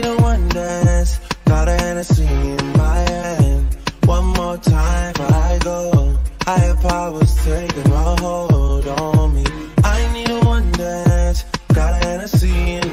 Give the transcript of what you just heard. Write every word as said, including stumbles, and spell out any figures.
a one dance, got a Hennessy in my hand. One more time before I go. Higher powers taking a hold on me. I need a one dance, got a Hennessy in